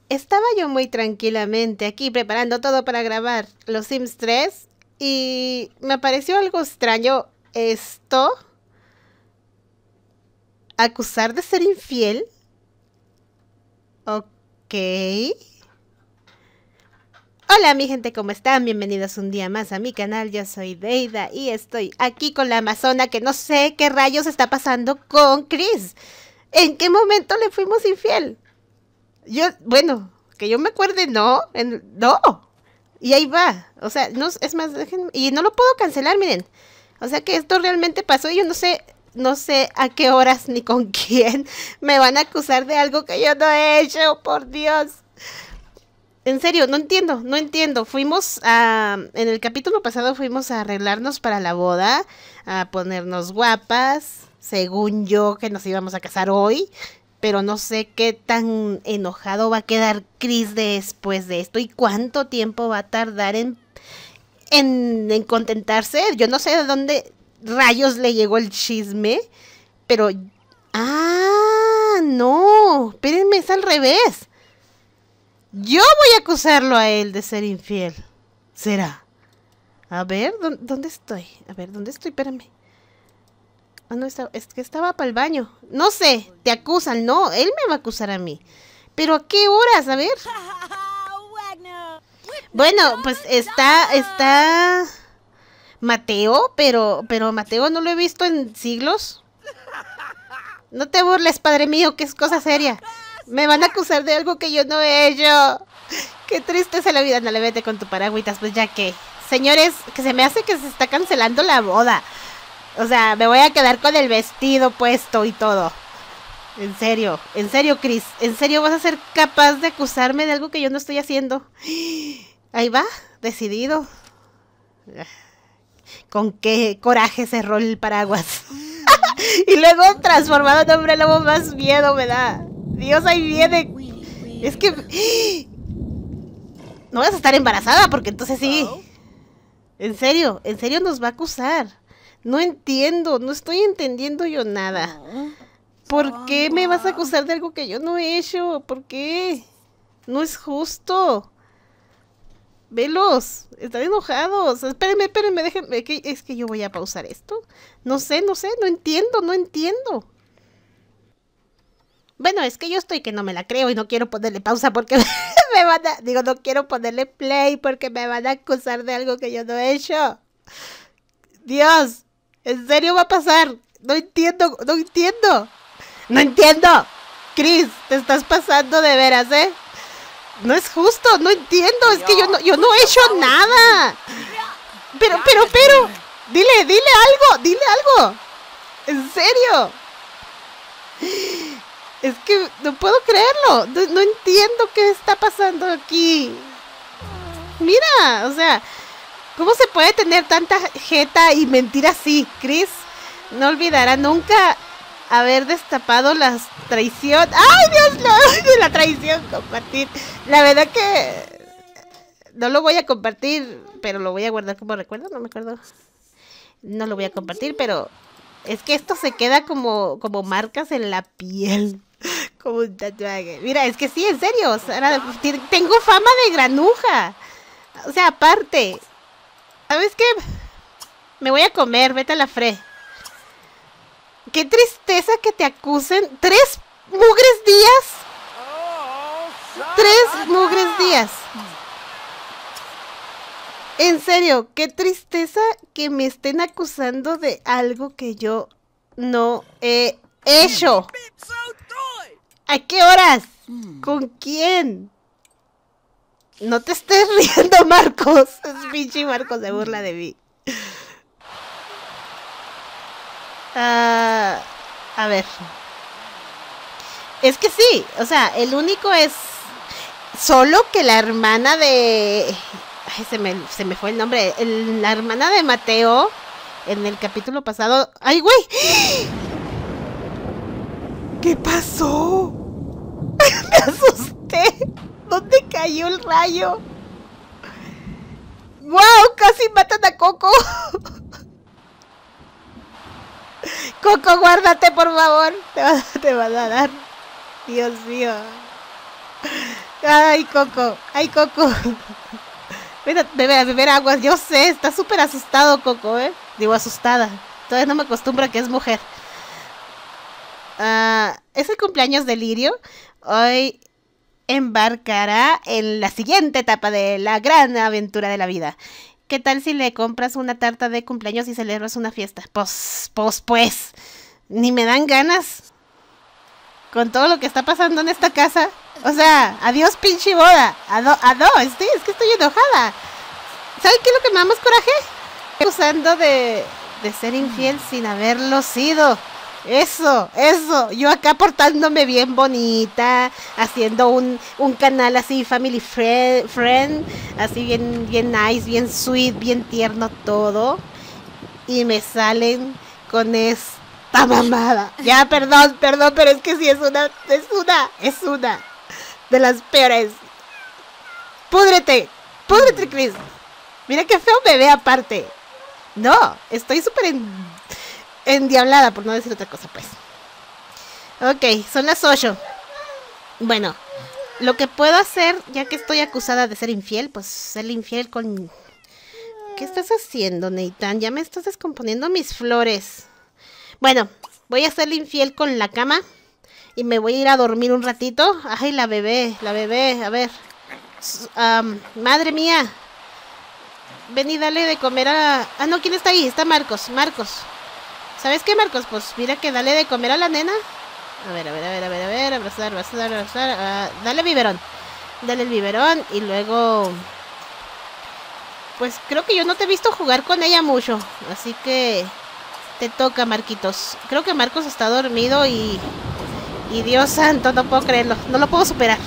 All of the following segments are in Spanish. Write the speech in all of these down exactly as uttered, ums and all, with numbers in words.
Estaba yo muy tranquilamente aquí preparando todo para grabar los Sims tres y me pareció algo extraño esto. ¿Acusar de ser infiel? Ok. Hola mi gente, ¿cómo están? Bienvenidos un día más a mi canal. Yo soy Deida y estoy aquí con la amazona que no sé qué rayos está pasando con Chris. ¿En qué momento le fuimos infiel? Yo, bueno, que yo me acuerde, no, en, no. Y ahí va, o sea, no, es más, déjenme, y no lo puedo cancelar, miren. O sea que esto realmente pasó y yo no sé, no sé a qué horas ni con quién me van a acusar de algo que yo no he hecho, por Dios. En serio, no entiendo, no entiendo. Fuimos a, en el capítulo pasado fuimos a arreglarnos para la boda, a ponernos guapas, según yo que nos íbamos a casar hoy. Pero no sé qué tan enojado va a quedar Chris después de esto y cuánto tiempo va a tardar en, en, en contentarse. Yo no sé de dónde rayos le llegó el chisme, pero... ¡Ah! No, espérenme, es al revés. Yo voy a acusarlo a él de ser infiel. ¿Será? A ver, ¿dónde estoy? A ver, ¿dónde estoy? Espérame. Ah, no, está, es que estaba para el baño. No sé, te acusan, no, él me va a acusar a mí. ¿Pero a qué horas? A ver. Bueno, pues está, está Mateo, pero, pero Mateo no lo he visto en siglos. No te burles, padre mío, que es cosa seria. Me van a acusar de algo que yo no he hecho. Qué triste es la vida. No le vete con tu paragüitas, pues ya que... Señores, que se me hace que se está cancelando la boda. O sea, me voy a quedar con el vestido puesto y todo. En serio, en serio, Chris. ¿En serio vas a ser capaz de acusarme de algo que yo no estoy haciendo? Ahí va, decidido. Con qué coraje cerró el paraguas. Y luego transformado en hombre lobo, más miedo me da. Dios, ahí viene. Es que... No vas a estar embarazada porque entonces sí. En serio, en serio nos va a acusar. No entiendo, no estoy entendiendo yo nada. ¿Por qué me vas a acusar de algo que yo no he hecho? ¿Por qué? No es justo. Velos, están enojados. Espérenme, espérenme, déjenme. Es que yo voy a pausar esto. No sé, no sé, no entiendo, no entiendo. Bueno, es que yo estoy que no me la creo y no quiero ponerle pausa porque me van a... Digo, no quiero ponerle play porque me van a acusar de algo que yo no he hecho. Dios, ¿en serio va a pasar? No entiendo, no entiendo. No entiendo. Chris, te estás pasando de veras, ¿eh? No es justo, no entiendo. Es que yo no, yo no he hecho nada. Pero, pero, pero. Dile, dile algo, dile algo. En serio. Es que no puedo creerlo. No, no entiendo qué está pasando aquí. Mira, o sea... ¿Cómo se puede tener tanta jeta y mentir así, Chris? No olvidará nunca haber destapado la traición. ¡Ay, Dios! No, la traición, compartir. La verdad que no lo voy a compartir, pero lo voy a guardar como recuerdo, no me acuerdo. No lo voy a compartir, pero es que esto se queda como, como marcas en la piel. Como un tatuaje. Mira, es que sí, en serio. O sea, tengo fama de granuja. O sea, aparte... ¿Sabes qué? Me voy a comer, vete a la fre. Qué tristeza que te acusen. ¿Tres mugres días? Tres mugres días. En serio, qué tristeza que me estén acusando de algo que yo no he hecho. ¿A qué horas? ¿Con quién? No te estés riendo, Marcos. Es pinche Marcos se burla de mí. Uh, a ver. Es que sí, o sea, el único es solo que la hermana de... Ay, se me, se me fue el nombre. El, la hermana de Mateo, en el capítulo pasado... ¡Ay, güey! ¿Qué pasó? Me asusté. ¿Dónde cayó el rayo? ¡Wow! Casi matan a Coco. Coco, guárdate, por favor. Te va, te van a dar. Dios mío. Ay, Coco. Ay, Coco. Ven a beber, a beber agua. Yo sé, está súper asustado, Coco, ¿eh? Digo, asustada. Todavía no me acostumbro a que es mujer. Uh, es el cumpleaños de Lirio. Hoy embarcará en la siguiente etapa de la gran aventura de la vida. ¿Qué tal si le compras una tarta de cumpleaños y celebras una fiesta? Pues, pues, pues. Ni me dan ganas. Con todo lo que está pasando en esta casa. O sea, adiós pinche boda. Adiós, adiós. Estoy, es que estoy enojada. ¿Saben qué es lo que me da más coraje? Acusando de, de ser infiel sin haberlo sido. Eso, eso. Yo acá portándome bien bonita. Haciendo un, un canal así, family friend, friend. Así bien, bien nice, bien sweet, bien tierno todo. Y me salen con esta mamada. Ya, perdón, perdón, pero es que sí es una, es una, es una de las peores. Púdrete, púdrete, Chris. Mira qué feo me ve aparte. No, estoy súper en, endiablada, por no decir otra cosa, pues. Ok, son las ocho. Bueno, lo que puedo hacer, ya que estoy acusada de ser infiel, pues ser infiel con... ¿Qué estás haciendo, Nathan? Ya me estás descomponiendo mis flores. Bueno, voy a ser infiel con la cama. Y me voy a ir a dormir un ratito. Ay, la bebé, la bebé, a ver. Um, madre mía. Ven y dale de comer a... Ah, no, ¿quién está ahí? Está Marcos, Marcos. ¿Sabes qué, Marcos? Pues mira que dale de comer a la nena. A ver, a ver, a ver, a ver, a ver. Abrazar, abrazar, abrazar. Uh, dale biberón. Dale el biberón y luego... Pues creo que yo no te he visto jugar con ella mucho. Así que... Te toca, Marquitos. Creo que Marcos está dormido y... Y Dios santo, no puedo creerlo. No lo puedo superar.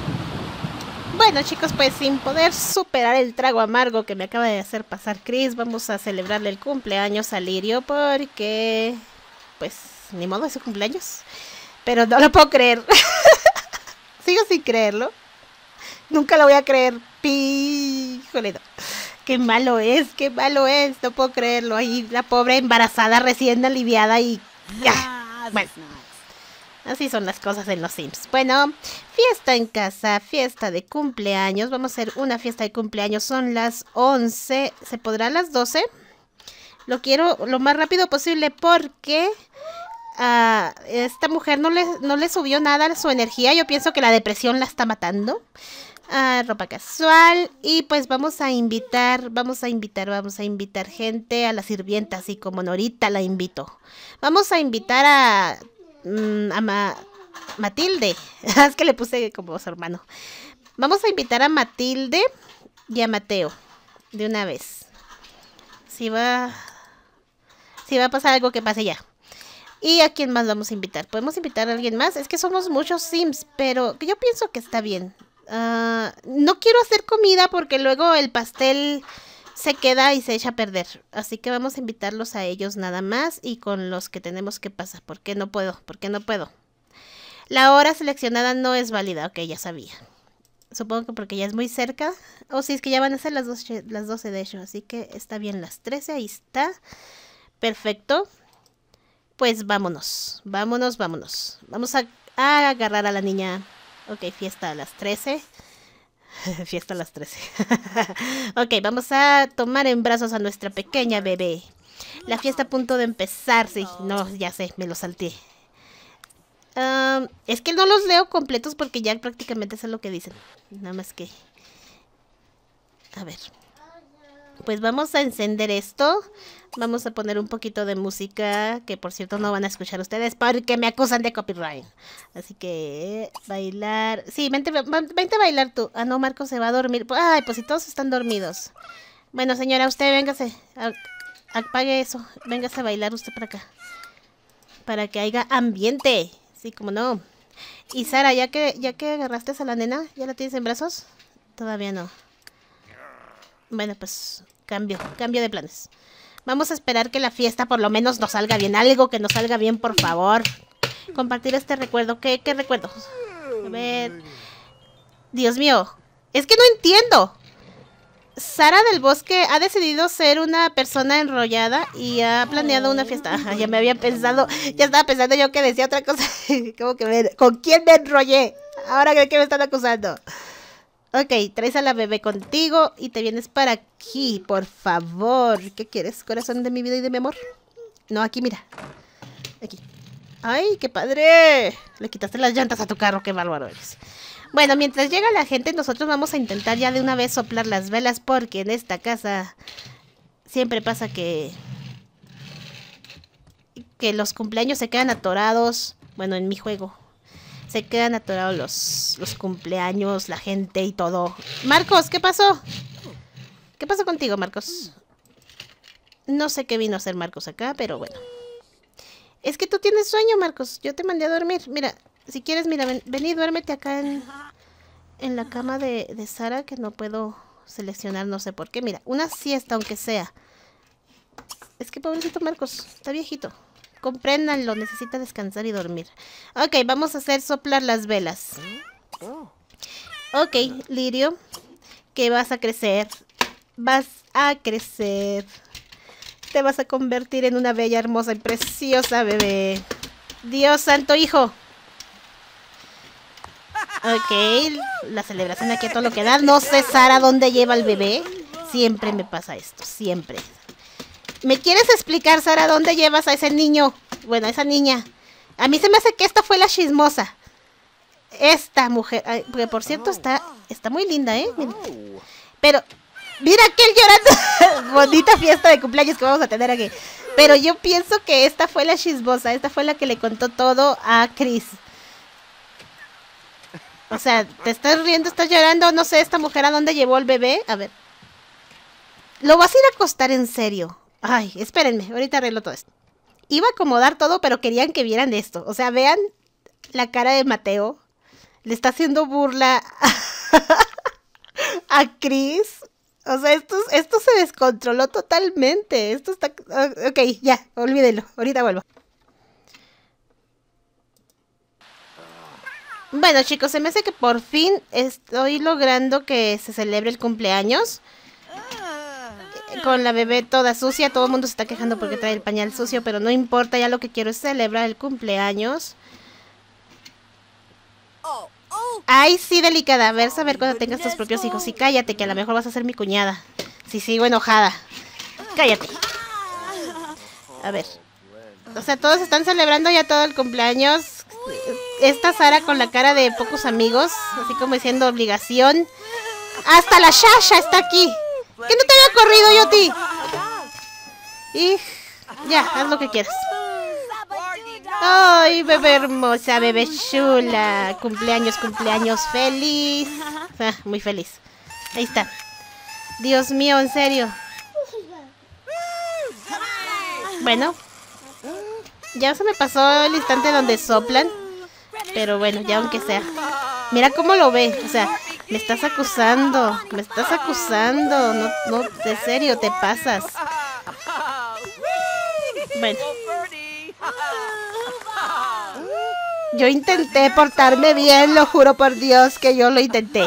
Bueno, chicos, pues sin poder superar el trago amargo que me acaba de hacer pasar Chris, vamos a celebrarle el cumpleaños a Lirio porque... Pues, ni modo, es su cumpleaños. Pero no lo puedo creer. Sigo sin creerlo. Nunca lo voy a creer. Híjole, no. Qué malo es, qué malo es. No puedo creerlo. Ahí la pobre embarazada recién aliviada y... ¡Ah! Bueno, así son las cosas en los Sims. Bueno, fiesta en casa, fiesta de cumpleaños. Vamos a hacer una fiesta de cumpleaños. Son las once. ¿Se podrá a las doce? Lo quiero lo más rápido posible porque... Uh, esta mujer no le, no le subió nada a su energía. Yo pienso que la depresión la está matando. Uh, ropa casual. Y pues vamos a invitar, vamos a invitar, vamos a invitar gente, a la sirvienta, así como Norita la invito. Vamos a invitar a, mm, a Ma, Matilde. Es que le puse como su hermano. Vamos a invitar a Matilde y a Mateo de una vez. Si va, si va a pasar algo, que pase ya. ¿Y a quién más vamos a invitar? ¿Podemos invitar a alguien más? Es que somos muchos Sims, pero yo pienso que está bien. Uh, no quiero hacer comida porque luego el pastel se queda y se echa a perder. Así que vamos a invitarlos a ellos nada más y con los que tenemos que pasar. ¿Por qué no puedo? ¿Por qué no puedo? La hora seleccionada no es válida. Ok, ya sabía. Supongo que porque ya es muy cerca. O oh, sí, es que ya van a ser las doce, las doce de hecho. Así que está bien las trece. Ahí está. Perfecto. Pues vámonos, vámonos, vámonos. Vamos a, a agarrar a la niña. Ok, fiesta a las trece. Fiesta a las trece. Ok, vamos a tomar en brazos a nuestra pequeña bebé. La fiesta a punto de empezar. Sí, no, ya sé, me lo salté. Um, es que no los leo completos porque ya prácticamente sé lo que dicen. Nada más que... A ver. Pues vamos a encender esto. Vamos a poner un poquito de música, que por cierto no van a escuchar ustedes porque me acusan de copyright. Así que bailar. Sí, vente, vente a bailar tú. Ah, no, Marco se va a dormir. Ay, pues si todos están dormidos. Bueno, señora, usted véngase. Apague eso. Véngase a bailar usted para acá. Para que haya ambiente. Sí, como no. Y Sara, ya que, ya que agarraste a la nena, ¿ya la tienes en brazos? Todavía no. Bueno, pues cambio, cambio de planes. Vamos a esperar que la fiesta por lo menos nos salga bien. Algo que nos salga bien, por favor. Compartir este recuerdo. ¿Qué, qué recuerdo? A ver. Dios mío. Es que no entiendo. Sara del Bosque ha decidido ser una persona enrollada y ha planeado una fiesta. Ajá, ya me había pensado, ya estaba pensando yo que decía otra cosa. Como que me, ¿con quién me enrollé? ¿Ahora de qué me están acusando? Ok, traes a la bebé contigo y te vienes para aquí, por favor. ¿Qué quieres, corazón de mi vida y de mi amor? No, aquí, mira. Aquí. ¡Ay, qué padre! Le quitaste las llantas a tu carro, qué bárbaro eres. Bueno, mientras llega la gente, nosotros vamos a intentar ya de una vez soplar las velas, porque en esta casa siempre pasa que... que los cumpleaños se quedan atorados. Bueno, en mi juego. Se quedan atorados los, los cumpleaños, la gente y todo. Marcos, ¿qué pasó? ¿Qué pasó contigo, Marcos? No sé qué vino a hacer Marcos acá, pero bueno. Es que tú tienes sueño, Marcos. Yo te mandé a dormir. Mira, si quieres, mira, ven, ven y duérmete acá en, en la cama de, de Sara, que no puedo seleccionar, no sé por qué. Mira, una siesta, aunque sea. Es que pobrecito Marcos, está viejito. Compréndanlo, necesita descansar y dormir. Ok, vamos a hacer soplar las velas. Ok, Lirio, que vas a crecer. Vas a crecer. Te vas a convertir en una bella, hermosa y preciosa bebé. Dios santo, hijo. Ok, la celebración aquí a todo lo que da. No sé, Sara, dónde lleva el bebé. Siempre me pasa esto, siempre. ¿Me quieres explicar, Sara, dónde llevas a ese niño? Bueno, a esa niña. A mí se me hace que esta fue la chismosa. Esta mujer. Ay, porque por cierto está, está muy linda, ¿eh? Mira. Pero... mira aquel llorando. Bonita fiesta de cumpleaños que vamos a tener aquí. Pero yo pienso que esta fue la chismosa. Esta fue la que le contó todo a Chris. O sea, ¿te estás riendo? ¿Estás llorando? No sé, esta mujer a dónde llevó el bebé. A ver. Lo vas a ir a acostar en serio. Ay, espérenme, ahorita arreglo todo esto. Iba a acomodar todo, pero querían que vieran esto. O sea, vean la cara de Mateo. Le está haciendo burla a Chris. O sea, esto, esto se descontroló totalmente. Esto está... Ok, ya, olvídenlo. Ahorita vuelvo. Bueno, chicos, se me hace que por fin estoy logrando que se celebre el cumpleaños. Con la bebé toda sucia. Todo el mundo se está quejando porque trae el pañal sucio, pero no importa. Ya lo que quiero es celebrar el cumpleaños. Ay, sí, delicada. A ver, saber cuando tengas tus propios hijos. Y cállate, que a lo mejor vas a ser mi cuñada. Si sigo enojada. Cállate. A ver. O sea, todos están celebrando ya todo el cumpleaños. Esta Sara con la cara de pocos amigos. Así como diciendo obligación. Hasta la Shasha está aquí. ¿Que no te había corrido yo a ti? Y ya, haz lo que quieras. Ay, bebé hermosa, bebé chula. Cumpleaños, cumpleaños feliz. Ah, muy feliz. Ahí está. Dios mío, en serio. Bueno. Ya se me pasó el instante donde soplan. Pero bueno, ya aunque sea. Mira cómo lo ve. O sea, me estás acusando. Me estás acusando. No, no, de serio, te pasas. Bueno. Yo intenté portarme bien, lo juro por Dios que yo lo intenté.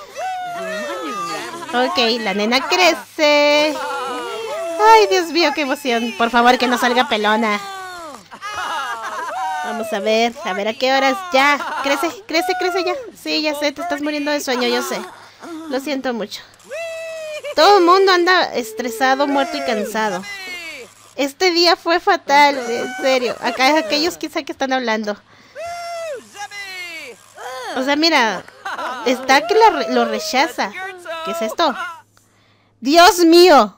Ok, la nena crece. Ay, Dios mío, qué emoción. Por favor, que no salga pelona. Vamos a ver, a ver a qué horas. Ya, crece, crece, crece ya. Sí, ya sé, te estás muriendo de sueño, yo sé. Lo siento mucho. Todo el mundo anda estresado, muerto y cansado. Este día fue fatal, en serio. Acá aquellos quizá que están hablando. O sea, mira, está que la, lo rechaza. ¿Qué es esto? ¡Dios mío!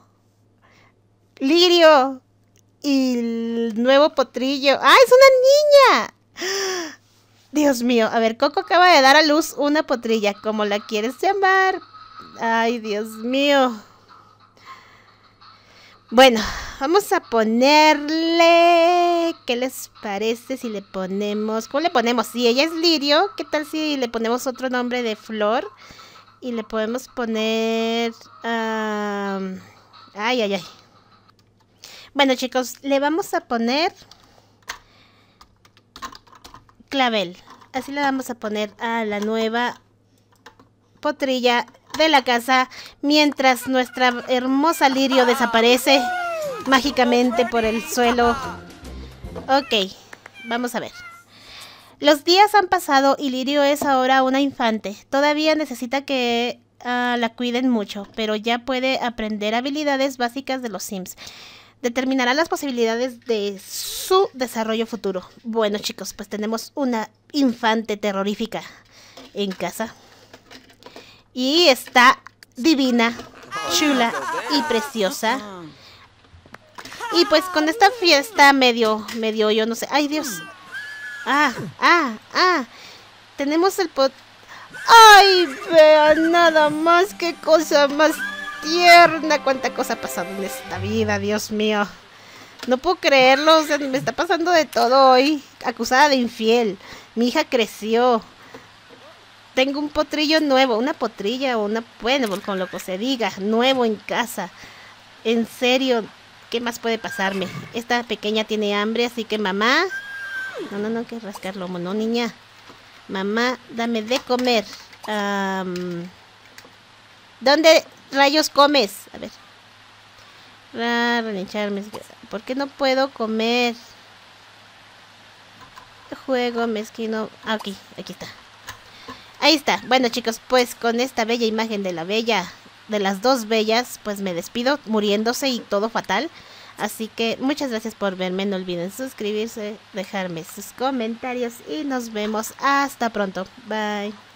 Lirio. Y el nuevo potrillo. ¡Ah, es una niña! Dios mío. A ver, Coco acaba de dar a luz una potrilla. ¿Cómo la quieres llamar? Ay, Dios mío. Bueno, vamos a ponerle... ¿Qué les parece si le ponemos... ¿Cómo le ponemos? Si ella es Lirio, ¿qué tal si le ponemos otro nombre de flor? Y le podemos poner... Um... Ay, ay, ay. Bueno, chicos, le vamos a poner... Clavel. Así le vamos a poner a la nueva potrilla de la casa, mientras nuestra hermosa Lirio desaparece mágicamente por el suelo. Ok, vamos a ver. Los días han pasado y Lirio es ahora una infante. Todavía necesita que uh, la cuiden mucho, pero ya puede aprender habilidades básicas de los Sims. Determinará las posibilidades de su desarrollo futuro. Bueno, chicos, pues tenemos una infante terrorífica en casa. Y está divina, chula y preciosa. Y pues con esta fiesta medio, medio, yo no sé. ¡Ay, Dios! Ah, ah, ah. Tenemos el pot... ¡Ay, vean nada más! ¡Qué cosa más tierna! ¡Cuánta cosa ha pasado en esta vida, Dios mío! No puedo creerlo, o sea, me está pasando de todo hoy. Acusada de infiel. Mi hija creció. Tengo un potrillo nuevo, una potrilla o una... Bueno, con lo que se diga, nuevo en casa. En serio, ¿qué más puede pasarme? Esta pequeña tiene hambre, así que mamá... No, no, no, que rascar lomo, no, niña. Mamá, dame de comer. Um, ¿Dónde rayos comes? A ver. Ah, relincharme. ¿Por qué no puedo comer? Juego mezquino. Ah, aquí, aquí está. Ahí está. Bueno, chicos, pues con esta bella imagen de la bella, de las dos bellas, pues me despido, muriéndose y todo fatal. Así que muchas gracias por verme. No olviden suscribirse, dejarme sus comentarios y nos vemos hasta pronto. Bye.